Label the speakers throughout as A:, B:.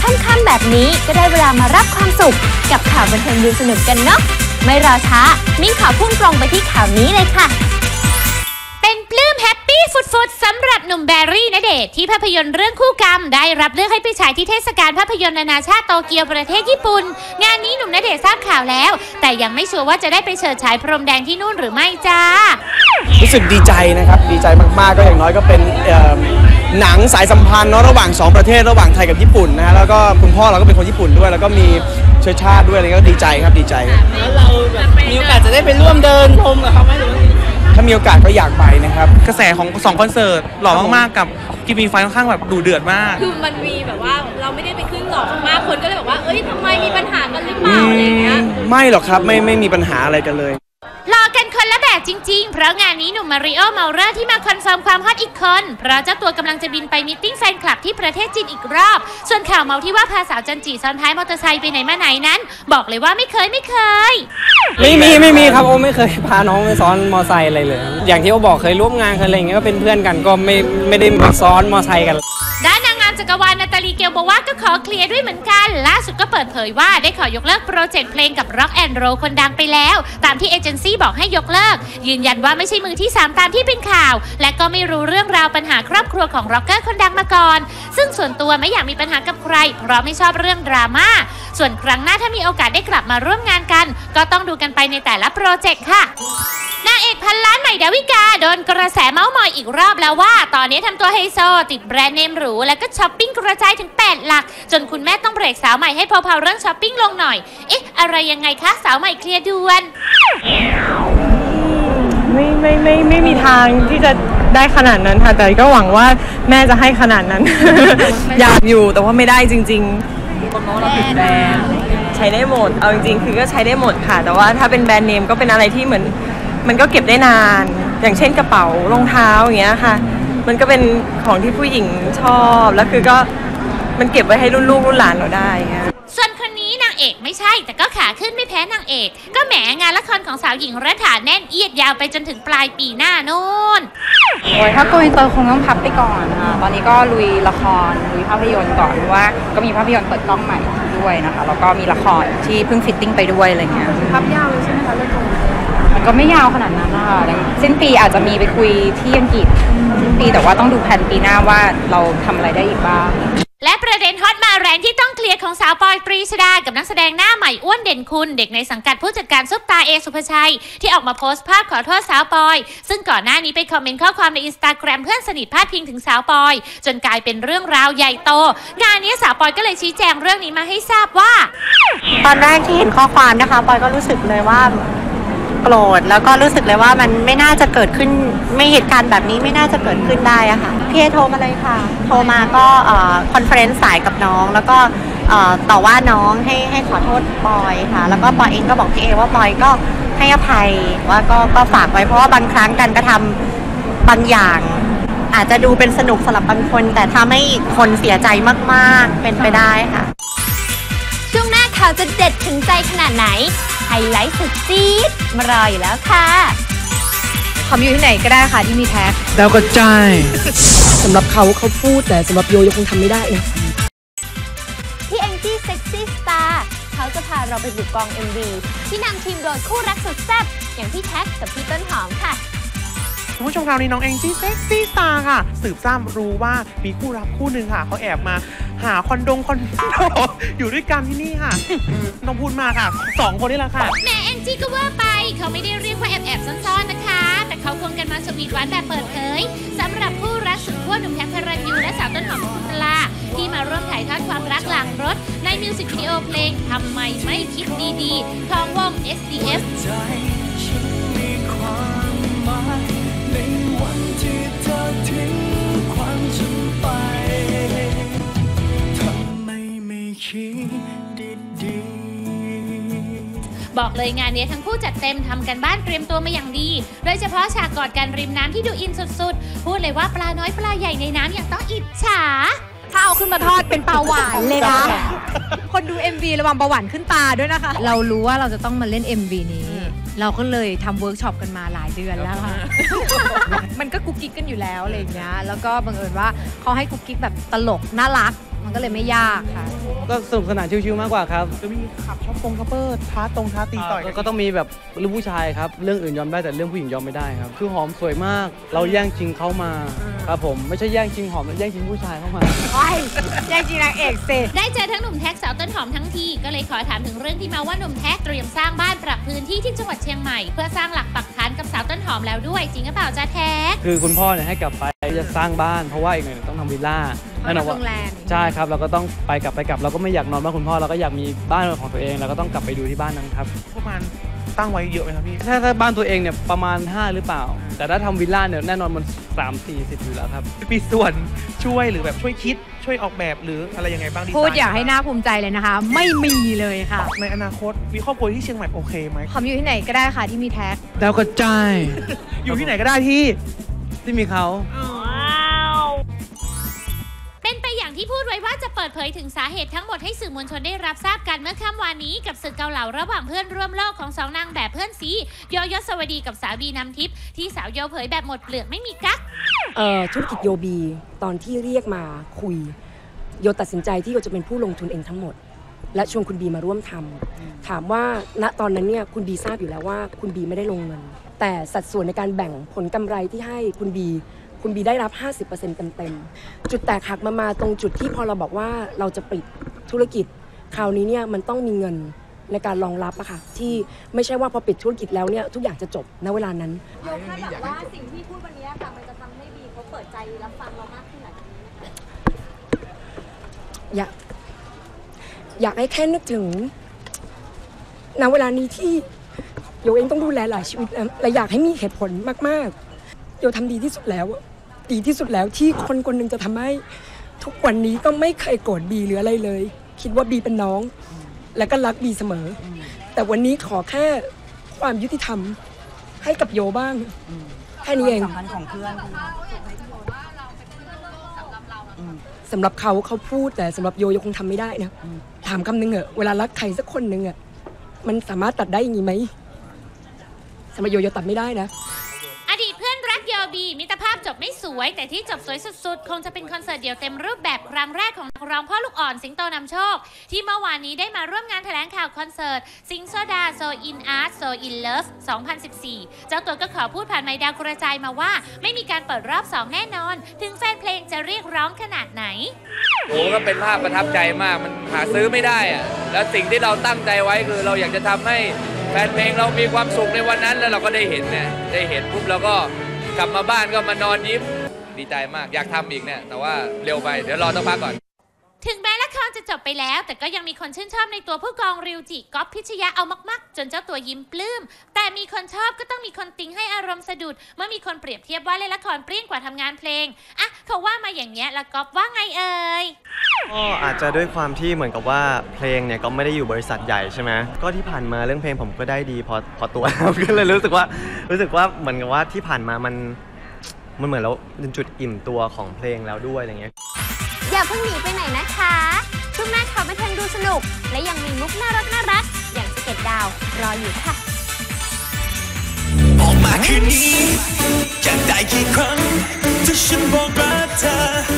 A: ค่ำๆแบบนี้ก็ได้เวลามารับความสุขกับข่าวบันเทิงสนุกกันเนาะไม่รอช้ามิ้งขอพุ่งตรงไปที่ข่าวนี้เลยค่ะ
B: เป็นปลื้มแฮปปี้ฟุดๆสำหรับหนุ่มแบรี่ณเดชน์ที่ภาพยนตร์เรื่องคู่กรรมได้รับเลือกให้ไปฉายที่เทศกาลภาพยนตร์นานาชาติโตเกียวประเทศญี่ปุ่นงานนี้หนุ่มณเดชน์ทราบข่าวแล้วแต่ยังไม่ชัวร์ว่าจะได้ไปเฉิดฉายพรมแดงที่นู่นหรือไม่จ้า
C: รู้สึกดีใจนะครับดีใจมากๆก็อย่างน้อยก็เป็นหนังสายสัมพันธ์เนาะระหว่าง2ประเทศระหว่างไทยกับญี่ปุ่นนะฮะแล้วก็คุณพ่อเราก็เป็นคนญี่ปุ่นด้วยแล้วก็มีเชื้อชาติด้วยอะไรก็ดีใจครับดีใจ
D: แล้วเราแบบมีโอกาสจะได้ไปร่วมเดินชมกับเขาไหมหรือ
C: ถ้ามีโอกาสก็อยากไปนะครับ
E: กระแสของ2คอนเสิร์ตหล่อมากๆกับกิมมี่ไฟค่อนข้างแบบดุเดือดมาก
F: คือมันมีแบบว่าเราไม่ได้ไปขึ้นหล่อมากคนก็เลยบอกว่าเอ้ยทำไมมีปัญหากันหรือเปล่าอะไรเงี้ย
C: ไม่หรอกครับไม่มีปัญหาอะไรกันเลย
B: รอกันคนละแบบจริงๆเพราะงานนี้หนุ่มมาริโอเมาเรอร์ที่มาคอนเฟิร์มความฮอตอีกคนเพราะเจ้าตัวกำลังจะบินไปมีตติ้งแฟนคลับที่ประเทศจีนอีกรอบส่วนข่าวเมาที่ว่าพาสาวจันจีซ้อนท้ายมอเตอร์ไซค์ไปไหนมาไหนนั้นบอกเลยว่าไม่เคย
C: ไม่มีครับโอ้ไม่เคยพาน้องไปซ้อนมอไซค์อะไรเลยอย่างที่โอ้บอกเคยร่วมงานเคยอะไรอย่างเงี้ยก็เป็นเพื่อนกันก็ไม่ได้มาซ้อนมอไซค์กัน
B: ด้านนางงามจักรวาลนาตาลีเกลบอกว่าก็ขอเคลียร์ด้วยเหมือนกันล่าสุดก็เปิดเผยว่าได้ขอยกเลิกโปรเจกต์เพลงกับ Rock and Roll คนดังไปแล้วตามที่เอเจนซี่บอกให้ยกเลิกยืนยันว่าไม่ใช่มือที่3ตามที่เป็นข่าวและก็ไม่รู้เรื่องราวปัญหาครอบครัวของร็อกเกอร์คนดังมาก่อนซึ่งส่วนตัวไม่อยากมีปัญหากับใครเพราะไม่ชอบเรื่องดราม่าส่วนครั้งหน้าถ้ามีโอกาสได้กลับมาร่วมงานกันก็ต้องดูกันไปในแต่ละโปรเจกต์ค่ะนางเอกพันล้านใหม่ดาวิกาโดนกระแสเมาส์มอยอีกรอบแล้วว่าตอนนี้ทำตัวไฮโซติดแบรนด์เนมหรูและก็ช้อปปิ้งกระจายถึง8หลักจนคุณแม่ต้องเบรกสาวใหม่ให้เผาๆเรื่องช้อปปิ้งลงหน่อยเอ๊ะอะไรยังไงคะสาวใหม่เคลียร์ด่วน
G: ไม่มีทางที่จะได้ขนาดนั้นค่ะแต่ก็หวังว่าแม่จะให้ขนาดนั้น อยากอยู่แต่ว่าไม่ได้จริงๆคนมองเราผิดแบรนด์ใช้ได้หมดเอาจริงๆคือก็ใช้ได้หมดค่ะแต่ว่าถ้าเป็นแบรนด์เนมก็เป็นอะไรที่เหมือนมันก็เก็บได้นานอย่างเช่นกระเป๋ารองเท้าอย่างเงี้ยค่ะมันก็เป็นของที่ผู้หญิงชอบแล้วคือก็มันเก็บไว้ให้รุ่นลูกรุ่นหลานเราได้เงี้ย
B: ส่วนคนนี้นางเอกไม่ใช่แต่ก็ขาขึ้นไม่แพ้นางเอกก็แหมงานละครของสาวหญิงรัฐาแน่นเอียดยาวไปจนถึงปลายปีหน้าโน่น
H: โอ้ยถ้าโกอินเตอร์คงต้องพับไปก่อนค่ะตอนนี้ก็ลุยละครลุยภาพยนตร์ก่อนเพราะว่าก็มีภาพยนตร์เปิดกล้องใหม่ด้วยนะคะแล้วก็มีละครที่เพิ่งฟิตติ้งไปด้วยอะไรเงี้ย
G: พับยาวเลยใช่ไหมคะเรื่องนี้
H: มันก็ไม่ยาวขนาดนั้นนะคะสิ้นปีอาจจะมีไปคุยที่อังกฤษสิ้นปีแต่ว่าต้องดูแผนปีหน้าว่าเราทำอะไรได้อีกบ้าง
B: และประเด็นฮอตมาแรงที่ต้องเคลียร์ของสาวปอยปรีชฎากับนักแสดงหน้าใหม่อ้วนเด่นคุณเด็กในสังกัดผู้จัดการซุปตาเอสุภชัยที่ออกมาโพสต์ภาพขอโทษสาวปอยซึ่งก่อนหน้านี้ไปคอมเมนต์ข้อความในอินสตาแกรมเพื่อนสนิทพาดพิงถึงสาวปอยจนกลายเป็นเรื่องราวใหญ่โตงานนี้สาวปอยก็เลยชี้แจงเรื่องนี้มาให้ทราบว่า
I: ตอนแรกที่เห็นข้อความนะคะปอยก็รู้สึกเลยว่าโกรธแล้วก็รู้สึกเลยว่ามันไม่น่าจะเกิดขึ้นไม่เหตุการณ์แบบนี้ไม่น่าจะเกิดขึ้นได้อะค่ะพี่เอโทรมาเลยค่ะโทรมาก็คอนเฟอเรนซ์สายกับน้องแล้วก็ต่อว่าน้องให้ขอโทษปอยค่ะแล้วก็ปอยเองก็บอกพี่เอว่าปอยก็ให้อภัยว่าก็ฝากไว้เพราะว่าบางครั้งการกระทำบางอย่างอาจจะดูเป็นสนุกสำหรับบางคนแต่ทำให้คนเสียใจมากๆเป็นไปได้ค่ะ
A: ช่วงหน้าข่าวจะเด็ดถึงใจขนาดไหนไฮไลท์สุดจี๊ดมารออยู่แล้วค่ะ
G: ทำอยู่ที่ไหนก็ได้ค่ะที่มีแท็ก
E: แล้วก็ใจ
C: สำหรับเขาพูดแต่สำหรับโยคงทำไม่ได้นะ
A: พี่แองจี้เซ็กซี่สตาร์เขาจะพาเราไปบุกกอง MV ที่นำทีมโดยคู่รักสุดแซ่บอย่างพี่แท็กกับพี่ต้นหอมค่ะ
E: คุณผู้ชมคราวนี้น้องแองจี้เซ็กซี่สตาร์ค่ะสืบทราบรู้ว่ามีคู่รักคู่หนึ่งค่ะเขาแอบมาหาคอนโดอยู่ด้วยกันที่นี่ค่ะต้องพูดมาค่ะ2คนนี่แหละค่ะ
B: แหมแองจี้ก็ว่าไปเขาไม่ได้เรียกว่าแอบซ่อนๆนะคะแต่เขาควงกันมาสวีทหวานแบบเปิดเผยสำหรับคู่รักสุดขั้วหนุ่มแท็กพระรันยูและสาวต้นหอมคุณปลาที่มาร่วมถ่ายทอดความรักหลังรถในมิวสิกวิดีโอเพลงทำไมไม่คิดดีๆของวง SDFในวันที่เธอทิ้งความฉันไปทำไมไม่คิดดีบอกเลยงานนี้ทั้งคู่จัดเต็มทำกันบ้านเตรียมตัวมาอย่างดีโดยเฉพาะฉากกอดกันริมน้ำที่ดูอินสุดๆพูดเลยว่าปลาน้อยปลาใหญ่ในน้ำยังต้องอิจฉา
G: ถ้าเอาขึ้นมาทอดเป็นปลาหวานเลยนะคนดู MV ระวังปลาหวานขึ้นตาด้วยนะคะเรารู้ว่าเราจะต้องมาเล่น MV นี้เราก็เลยทำเวิร์กช็อปกันมาหลายเดือนแล้วค่ะมันก็กุ๊กกิ๊กกันอยู่แล้วอะไรอย่างเงี้ยแล้วก็บังเอิญว่าเขาให้กุ๊กกิ๊กแบบตลกน่ารักมันก็เลยไม่ยากค่ะ
C: ก็สนุกสนานชิวๆมากกว่าครับ
E: จะมีขับช็อปเปอร์ท้าตีต่อยกัน
C: ก็ต้องมีแบบเรื่องผู้ชายครับเรื่องอื่นยอมได้แต่เรื่องผู้หญิงยอมไม่ได้ครับคือหอมสวยมากเราแย่งชิงเขามาครับผมไม่ใช่แย่งชิงหอมแย่งชิงผู้ชายเข้ามา
I: โอ้ยแย่งจริงนางเอกสิ
B: ได้เจอทั้งหนุ่มแท็กสาวต้นหอมทั้งทีก็เลยขอถามถึงเรื่องที่มาว่าหนุ่มแท็กเตรียมสร้างบ้านปรับพื้นที่ที่จังหวัดเชียงใหม่เพื่อสร้างหลักปักฐานกับสาวต้นหอมแล้วด้วยจริงหรือเปล่าจ๊ะแท็ก
C: คือคุณพ่อเนี่ยให้กลับไปจะสร้างบ้านเพราะว่าอีกหน่อยต้องทำวิลล่าแน่นอนว่าใช่ครับเราก็ต้องไปกลับเราก็ไม่อยากนอนบ้านคุณพ่อเราก็อยากมีบ้านของตัวเองเราก็ต้องกลับไปดูที่บ้านนั้นครับ
E: ประมาณตั้งไว้เยอะไหมครับพี่
C: ถ้าบ้านตัวเองเนี่ยประมาณ5หรือเปล่าแต่ถ้าทำวิลล่าเนี่ยแน่นอนมัน3-40อยู่แล้วครับ
E: มีส่วนช่วยหรือแบบช่วยคิดช่วยออกแบบหรืออะไรยังไงบ้างดีไซน์
I: พูดอย่างให้น่าภูมิใจเลยนะคะ ไม่มีเลยค่ะ
E: ในอนาคตมีครอบครัวที่เชียงใหม่โอเคไหม
I: หอมอยู่ที่ไหนก็ได้ค่ะที่มีแท็ก
C: แล้วก็ใจ
E: อยู่ที่ไหนก็ได้ที่
C: มีเขา
B: เป็นไปอย่างที่พูดไว้ว่าจะเปิดเผยถึงสาเหตุทั้งหมดให้สื่อมวลชนได้รับทราบกันเมื่อค่ำวานนี้กับศึกเกาเหลาระหว่างเพื่อนร่วมโลกของ2นางแบบเพื่อนซีโยยศวดีกับสาวบีน้ำทิพย์ที่สาวโยเผยแบบหมดเปลือกไม่มีกั๊ก
J: ธุรกิจโยบีตอนที่เรียกมาคุยโยตัดสินใจที่โยจะเป็นผู้ลงทุนเองทั้งหมดและชวนคุณบีมาร่วมทำถามว่าณตอนนั้นเนี่ยคุณบีทราบอยู่แล้วว่าคุณบีไม่ได้ลงเงินแต่สัดส่วนในการแบ่งผลกำไรที่ให้คุณบีได้รับ 50% เต็มๆจุดแตกหักมาตรงจุดที่พอเราบอกว่าเราจะปิดธุรกิจคราวนี้เนี่ยมันต้องมีเงินในการรองรับอะค่ะที่ไม่ใช่ว่าพอปิดธุรกิจแล้วเนี่ยทุกอย่างจะจบณเวลานั้น
A: โยคาดหวังว่าสิ่งที่พูดวันนี้ค่ะมันจะทำให้บีเขาเปิดใจรับฟังเรามากขึ้นหลังจากนี้นะคะ
J: อยากให้แค่นึกถึงณเวลานี้ที่โยเองต้องดูแลหลายชีวิตนะและอยากให้มีเหตุผลมากๆโยทำดีที่สุดแล้วที่คนคนหนึ่งจะทำให้ทุกวันนี้ก็ไม่เคยโกรธบีหรืออะไรเลยคิดว่าบีเป็นน้องและก็รักบีเสมอแต่วันนี้ขอแค่ความยุติธรรมให้กับโยบ้างแค่นี้เองสำหรับเขาพูดแต่สำหรับโยคงทำไม่ได้นะถามคำนึงเวลารักใครสักคนนึงมันสามารถตัดได้อย่างนี้ไหมสำหรับโยตัดไม่ได้นะ
B: อดีตเพื่อนรักโยบีมิตรภาพจบไม่สวยแต่ที่จบสวยสุดๆคงจะเป็นคอนเสิร์ตเดี่ยวเต็มรูปแบบครั้งแรกของนักร้องพ่อลูกอ่อนสิงโตนำโชคที่เมื่อวานนี้ได้มาร่วมงานแถลงข่าวคอนเสิร์ตซิงโซดาโซอินอาร์ตโซอินเลิฟ2014เจ้าตัวก็ขอพูดผ่านไมค์ดาวกระจายมาว่าไม่มีการเปิดรอบ2แน่นอนถึงแฟนเพลงจะเรียกร้องขนาดไหน
K: โอ้ก็เป็นภาพประทับใจมากมันหาซื้อไม่ได้อะแล้วสิ่งที่เราตั้งใจไว้คือเราอยากจะทำให้แฟนเพลงเรามีความสุขในวันนั้นแล้วเราก็ได้เห็นนะได้เห็นปุ๊บแล้วก็กลับมาบ้านก็มานอนยิ้มดีใจมากอยากทำอีกเนี่ยแต่ว่าเร็วไปเดี๋ยวรอต้องพักก่อน
B: ถึงแม้ละครจะจบไปแล้วแต่ก็ยังมีคนชื่นชอบในตัวผู้กองริวจิก๊อฟพิชยะเอามากๆจนเจ้าตัวยิ้มปลื้มแต่มีคนชอบก็ต้องมีคนติงให้อารมณ์สะดุดเมื่อมีคนเปรียบเทียบว่าเล่นละครเปรี้ยงกว่าทำงานเพลงอ่ะเขาว่ามาอย่างเงี้ยแล้วก๊อฟว่าไงเอ่ย
L: ก็อาจจะด้วยความที่เหมือนกับว่าเพลงเนี่ยก็ไม่ได้อยู่บริษัทใหญ่ใช่ไหมก็ที่ผ่านมาเรื่องเพลงผมก็ได้ดีพอตัวก็เลยรู้สึกว่าเหมือนกับว่าที่ผ่านมามันเหมือนเราเป็นจุดอิ่มตัวของเพลงแล้วด้วยอะไรเงี้ย
A: อย่าเพิ่งหนีไปไหนนะคะช่วงหน้าข่าวบันเทิงดูสนุกและยังมีมุกน่ารักอย่างสเก็ตดาวรออยู่ค่ะ
M: ออกมาคืนนี้อยากได้กี่ครั้งที่ฉันบอกรักเธอ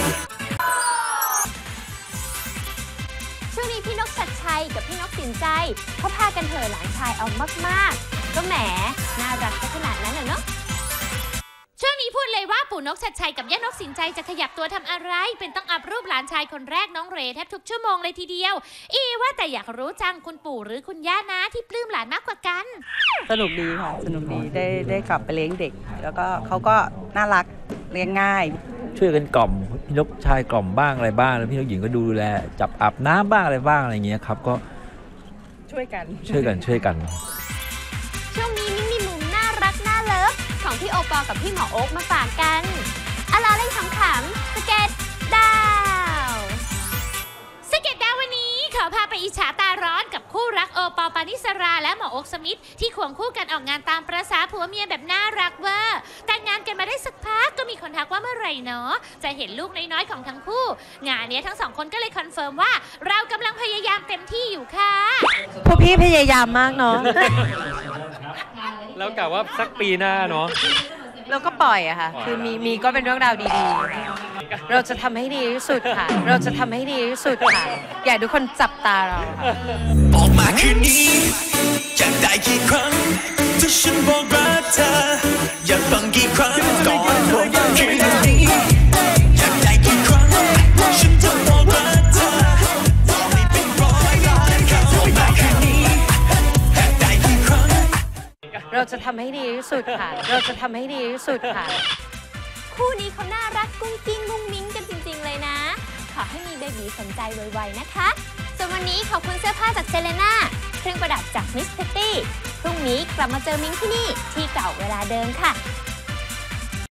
A: ช่วงนี้พี่นกชัดชัยกับพี่นกสินใจเขาพากันเถอะหลานชายเอามากๆก็แหมน่ารักขนาดนั้นเนาะ
B: ช่วงนี้พูดเลยว่าปู่นกชัดชัยกับย่านกสินใจจะขยับตัวทำอะไรเป็นต้องอัพรูปหลานชายคนแรกน้องเรแทบทุกชั่วโมงเลยทีเดียวว่าแต่อยากรู้จังคุณปู่หรือคุณย่านะที่ปลื้มหลานมากกว่ากัน
G: สนุกดีค่ะสนุกดีได้กลับไปเลี้ยงเด็กแล้วก็เขาก็น่ารักเลี้ยงง่าย
N: ช่วยกันกล่อมพี่นกชายกล่อมบ้างอะไรบ้างแล้วพี่นกหญิงก็ดูแลจับอาบน้ำบ้างอะไรบ้างอะไรอย่างเงี้ยครับก็
G: ช่วยกัน
N: ช่วยกัน
A: ช่วงนี้มีมุมน่ารักน่าเลิฟของพี่โอปอกับพี่หมอโอ๊คมาฝากกันอะไรเล่นขำๆสเก็ตดาว
B: วันนี้ขอพาไปอิจฉาตาร้อนกับคู่รักโอปอล์ ปานิสราและหมอโอ๊คสมิธที่ควงคู่กันออกงานตามประสาผัวเมียแบบน่ารักเวอร์แต่งงานกันมาได้สักพักก็มีคนทักว่าเมื่อไหร่เนาะจะเห็นลูกน้อยๆของทั้งคู่งานนี้ทั้งสองคนก็เลยคอนเฟิร์มว่าเรากำลังพยายามเต็มที่อยู่ค่ะ
I: พวกพี่พยายามมากเนาะ
C: แล้วกะว่าสักปีหน้าเนาะ
I: แล้วก็ปล่อยอะค่ะคือมีก็เป็นเรื่องราวดีๆ
H: เราจะทำให้ดีที่สุดค่ะ เราจะทำให้ดีที่สุดค่ะ อยากทุกคนจับตาเราค่ะ
M: ออกมาคืนนี้อยากได้กี่ครั้งถ้าฉันบอกรักเธออยากฟังกี่ครั้งก่อนบอกคืนนี้อยากได้กี่ครั้งฉันจะบอกรักเธอต่อให้เป็น100 ล้านครั้งออกมาคืนนี้อยากได้กี่ครั้ง
H: เราจะทำให้ดีที่สุดค่ะ เราจะทำให้ดีที่สุดค่ะ
A: คู่นี้เขาน่ารักกุ้งกิ้งมุ้งมิ้งกันจริงๆเลยนะ ขอให้มีเบบีสนใจไวๆนะคะ ส่วนวันนี้ขอบคุณเสื้อผ้าจากเซเลน่าเครื่องประดับจากมิสเพตตี้พรุ่งนี้กลับมาเจอมิ้งที่นี่ที่เก่าเวลาเดิมค่ะ